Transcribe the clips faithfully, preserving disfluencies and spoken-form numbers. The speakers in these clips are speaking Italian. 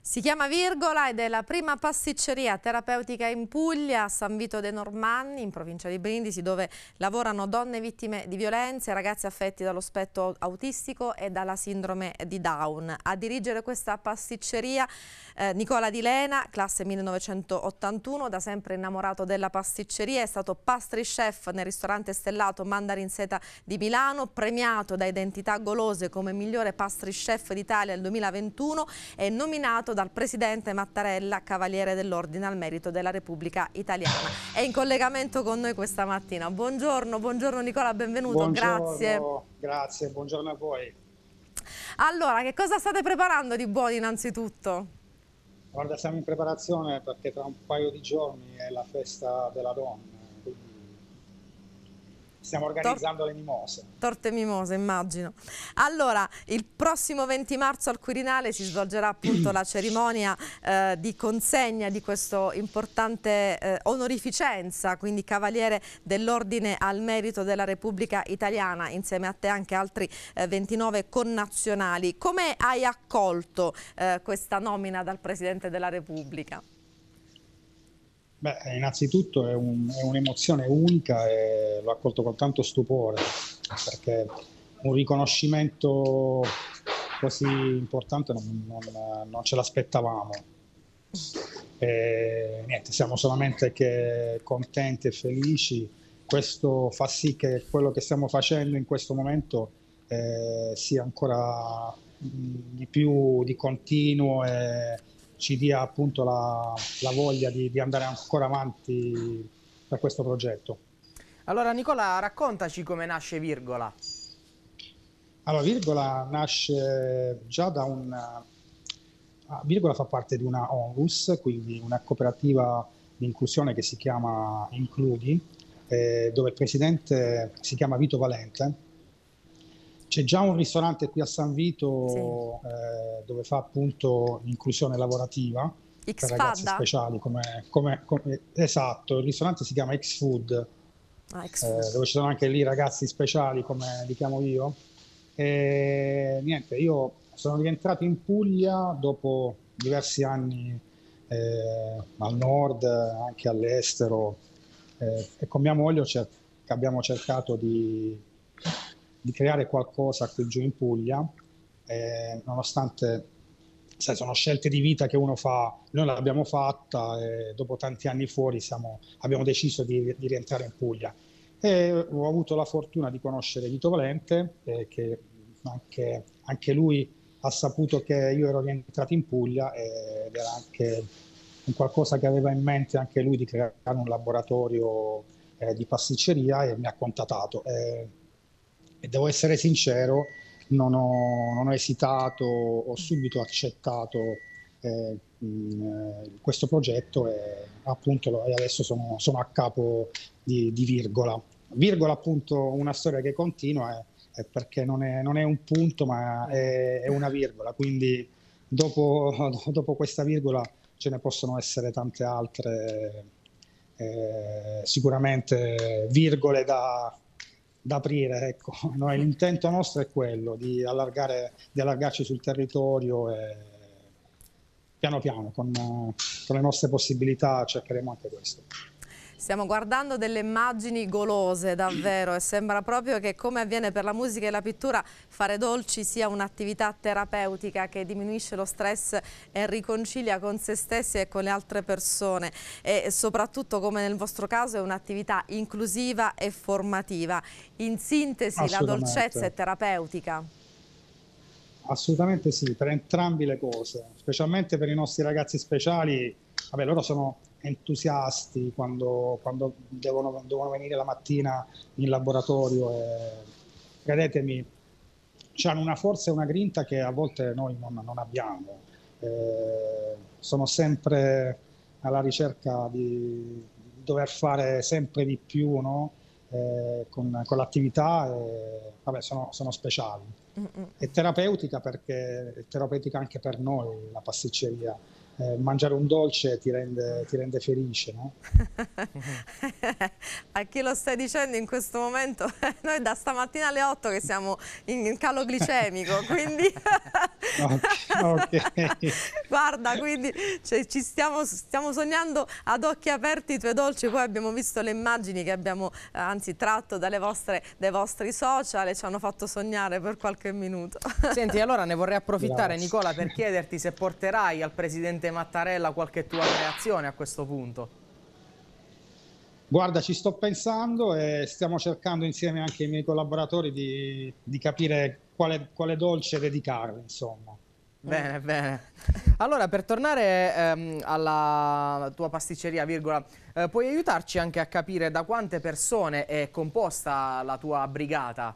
Si chiama Virgola ed è la prima pasticceria terapeutica in Puglia, a San Vito dei Normanni, in provincia di Brindisi, dove lavorano donne vittime di violenze e ragazzi affetti dallo spettro autistico e dalla sindrome di Down. A dirigere questa pasticceria eh, Nicola Di Lena, classe millenovecentottantuno, da sempre innamorato della pasticceria, è stato pastry chef nel ristorante stellato Mandarinseta di Milano, premiato da Identità Golose come migliore pastry chef d'Italia nel duemilaventuno e nominato dal presidente Mattarella Cavaliere dell'Ordine al Merito della Repubblica Italiana. È in collegamento con noi questa mattina. Buongiorno, buongiorno Nicola, benvenuto, buongiorno, grazie. Grazie, buongiorno a voi. Allora, che cosa state preparando di buono innanzitutto? Guarda, siamo in preparazione perché tra un paio di giorni è la festa della donna, quindi stiamo organizzando Tor le mimose. Torte mimose, immagino. Allora, il prossimo venti marzo al Quirinale si svolgerà appunto la cerimonia eh, di consegna di questo importante eh, onorificenza, quindi Cavaliere dell'Ordine al Merito della Repubblica Italiana, insieme a te anche altri eh, ventinove connazionali. Come hai accolto eh, questa nomina dal Presidente della Repubblica? Beh, innanzitutto è un'emozione un unica e l'ho accolto con tanto stupore, perché un riconoscimento così importante non, non, non ce l'aspettavamo. E, niente, siamo solamente che contenti e felici. Questo fa sì che quello che stiamo facendo in questo momento eh, sia ancora di più di continuo e ci dia appunto la, la voglia di, di andare ancora avanti per questo progetto. Allora Nicola, raccontaci come nasce Virgola. Allora, Virgola nasce già da un... Virgola fa parte di una ONLUS, quindi una cooperativa di inclusione che si chiama Includi, eh, dove il presidente si chiama Vito Valente. C'è già un ristorante qui a San Vito, sì, eh, dove fa appunto inclusione lavorativa per ragazzi speciali. Come, come, come, esatto, il ristorante si chiama X-Food, ah, eh, dove ci sono anche lì ragazzi speciali, come li chiamo io. E niente, io sono rientrato in Puglia dopo diversi anni eh, al nord, anche all'estero, eh, e con mia moglie cer- abbiamo cercato di di creare qualcosa qui giù in Puglia, eh, nonostante, sai, sono scelte di vita che uno fa, noi l'abbiamo fatta e dopo tanti anni fuori siamo, abbiamo deciso di, di rientrare in Puglia. E ho avuto la fortuna di conoscere Vito Valente, eh, che anche, anche lui ha saputo che io ero rientrato in Puglia ed era anche un qualcosa che aveva in mente anche lui di creare un laboratorio eh, di pasticceria e mi ha contattato. Eh, E devo essere sincero, non ho, non ho esitato, ho subito accettato eh, mh, questo progetto e appunto adesso sono, sono a capo di, di Virgola. Virgola, appunto, una storia che continua è, è perché non è, non è un punto ma è, è una virgola, quindi dopo, dopo questa virgola ce ne possono essere tante altre, eh, sicuramente virgole da... da aprire, ecco. Noi, l'intento nostro è quello di allargare, di allargarci sul territorio e piano piano, con, con le nostre possibilità, cercheremo anche questo. Stiamo guardando delle immagini golose davvero e sembra proprio che, come avviene per la musica e la pittura, fare dolci sia un'attività terapeutica che diminuisce lo stress e riconcilia con se stessi e con le altre persone, e soprattutto, come nel vostro caso, è un'attività inclusiva e formativa. In sintesi, la dolcezza è terapeutica? Assolutamente sì, per entrambi le cose, specialmente per i nostri ragazzi speciali. Vabbè, loro sono entusiasti quando, quando devono, devono venire la mattina in laboratorio e, credetemi, hanno una forza e una grinta che a volte noi non, non abbiamo. Eh, sono sempre alla ricerca di dover fare sempre di più, no? eh, con, con l'attività e vabbè, sono, sono speciali. Mm-mm. È terapeutica perché è terapeutica anche per noi la pasticceria. Eh, mangiare un dolce ti rende, ti rende felice, no? A chi lo stai dicendo in questo momento? Noi da stamattina alle otto che siamo in calo glicemico, quindi... ok, ok. Guarda, quindi cioè, ci stiamo, stiamo sognando ad occhi aperti i tuoi dolci, poi abbiamo visto le immagini che abbiamo eh, anzi tratto dalle vostre, dai vostri social e ci hanno fatto sognare per qualche minuto. Senti, allora ne vorrei approfittare, Grazie. Nicola, per chiederti se porterai al presidente Mattarella qualche tua reazione a questo punto. Guarda, ci sto pensando e stiamo cercando insieme anche ai miei collaboratori di, di capire quale, quale dolce dedicarli, insomma. Bene, bene. Allora, per tornare ehm, alla tua pasticceria, virgola, eh, puoi aiutarci anche a capire da quante persone è composta la tua brigata?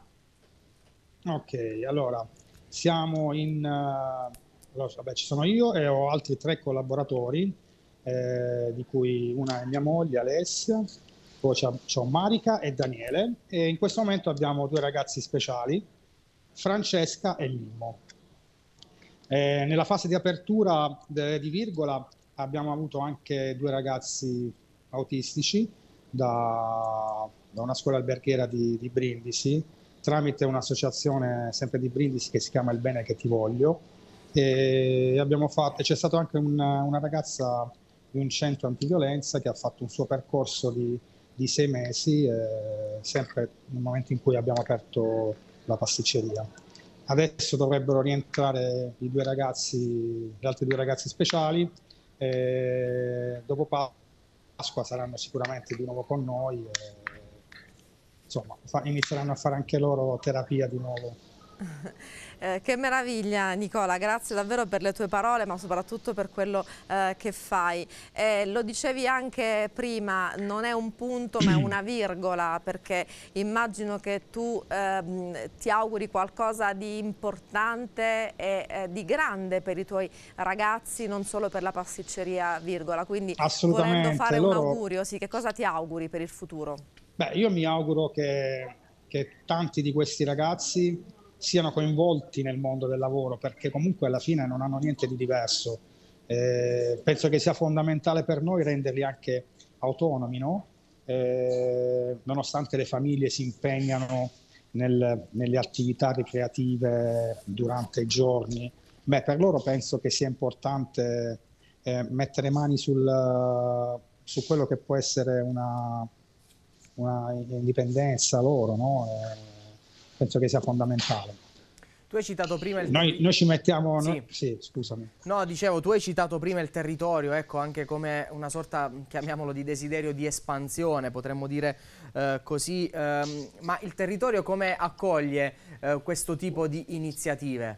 Ok, allora, siamo in... Uh, allora, vabbè, ci sono io e ho altri tre collaboratori, eh, di cui una è mia moglie, Alessia, poi c'ho Marica e Daniele, e in questo momento abbiamo due ragazzi speciali, Francesca e Mimmo. Eh, nella fase di apertura de, di Virgola abbiamo avuto anche due ragazzi autistici da, da una scuola alberghiera di, di Brindisi, tramite un'associazione sempre di Brindisi che si chiama Il Bene Che Ti Voglio, e abbiamo fatto, c'è stata anche una, una ragazza di un centro antiviolenza che ha fatto un suo percorso di, di sei mesi, eh, sempre nel momento in cui abbiamo aperto la pasticceria. Adesso dovrebbero rientrare i due ragazzi, gli altri due ragazzi speciali, e dopo Pasqua saranno sicuramente di nuovo con noi e, insomma, fa, inizieranno a fare anche loro terapia di nuovo. Eh, che meraviglia, Nicola, grazie davvero per le tue parole, ma soprattutto per quello eh, che fai. Eh, lo dicevi anche prima, non è un punto ma è una virgola, perché immagino che tu ehm, ti auguri qualcosa di importante e eh, di grande per i tuoi ragazzi, non solo per la pasticceria, virgola. Quindi volendo fare loro... un augurio, sì, che cosa ti auguri per il futuro? Beh, io mi auguro che, che tanti di questi ragazzi siano coinvolti nel mondo del lavoro, perché comunque alla fine non hanno niente di diverso. Eh, penso che sia fondamentale per noi renderli anche autonomi, no? Eh, nonostante le famiglie si impegnano nel, nelle attività ricreative durante i giorni, beh, per loro penso che sia importante eh, mettere mani sul, su quello che può essere una, una indipendenza loro, no? Eh, penso che sia fondamentale. Tu hai citato prima il noi, noi ci mettiamo sì. Noi, sì, scusami. No, dicevo, tu hai citato prima il territorio, ecco, anche come una sorta, chiamiamolo, di desiderio di espansione, potremmo dire eh, così, ehm, ma il territorio come accoglie eh, questo tipo di iniziative?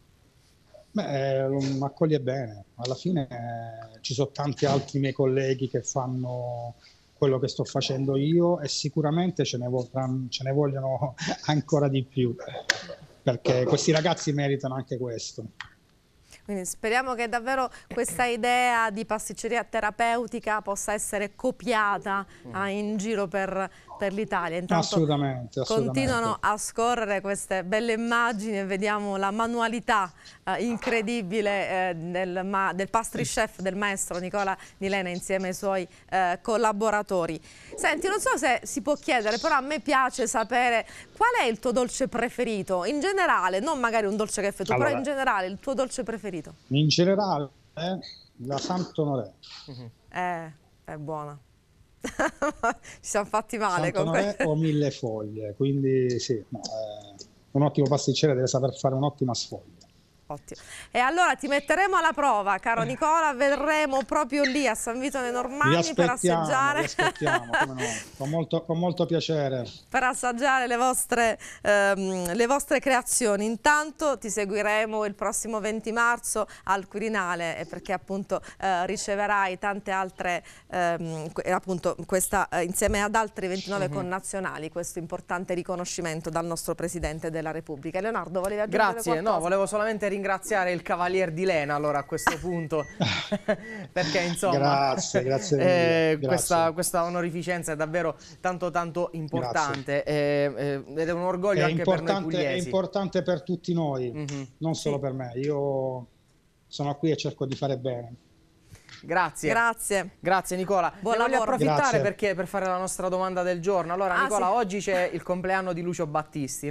Beh, lo accoglie bene. Alla fine eh, ci sono tanti altri miei colleghi che fanno quello che sto facendo io e sicuramente ce ne, vorranno, ce ne vogliono ancora di più, perché questi ragazzi meritano anche questo. Quindi speriamo che davvero questa idea di pasticceria terapeutica possa essere copiata eh, in giro per, per l'Italia. Intanto assolutamente, assolutamente. Continuano a scorrere queste belle immagini e vediamo la manualità eh, incredibile eh, del, ma, del pastry chef, del maestro Nicola Di Lena insieme ai suoi eh, collaboratori. Senti, non so se si può chiedere, però a me piace sapere qual è il tuo dolce preferito, in generale, non magari un dolce che fai tu, allora, però in generale il tuo dolce preferito. In generale eh, la Sant'Onoré. Uh-huh. Eh, è buona. Ci siamo fatti male con Sant'Onoré o Mille Foglie, quindi sì, no, eh, un ottimo pasticcere deve saper fare un'ottima sfoglia. Ottimo. E allora ti metteremo alla prova, caro Nicola, verremo proprio lì a San Vito dei Normanni per assaggiare. Vi aspettiamo, come no, con, molto, con molto piacere. Per assaggiare le vostre, ehm, le vostre creazioni. Intanto ti seguiremo il prossimo venti marzo al Quirinale, perché appunto eh, riceverai tante altre, ehm, appunto questa, eh, insieme ad altri ventinove uh-huh. connazionali, questo importante riconoscimento dal nostro Presidente della Repubblica. Leonardo, volevi aggiungere Grazie, qualcosa? no, volevo solamente ringraziare ringraziare il Cavalier Di Lena allora a questo punto perché insomma grazie, grazie, eh, grazie. Questa, questa onorificenza è davvero tanto tanto importante eh, eh, ed è un orgoglio è anche per noi pugliesi. È importante per tutti noi, mm-hmm. non solo sì. per me, io sono qui e cerco di fare bene. Grazie. Grazie. Grazie Nicola. Buon ne voglio lavoro. approfittare perché per fare la nostra domanda del giorno. Allora ah, Nicola, sì. oggi c'è il compleanno di Lucio Battisti, no?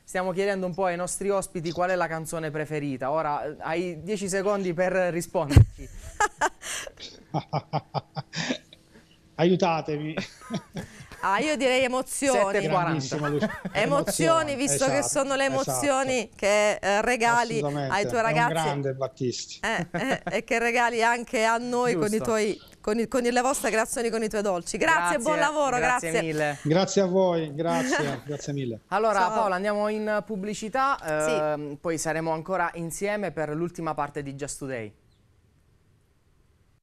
stiamo chiedendo un po' ai nostri ospiti qual è la canzone preferita. Ora eh, hai dieci secondi per risponderci. Aiutatemi. Ah, io direi emozioni. sette e quaranta. Emozioni, visto esatto, che sono le emozioni esatto. che eh, regali ai tuoi ragazzi. È un grande Battisti. Eh, eh, e che regali anche a noi con, i tuoi, con, i, con le vostre creazioni, con i tuoi dolci. Grazie, grazie buon lavoro. Grazie, grazie mille. Grazie a voi, grazie, grazie mille. Allora Ciao. Paola, andiamo in pubblicità, Sì. eh, poi saremo ancora insieme per l'ultima parte di Just Today.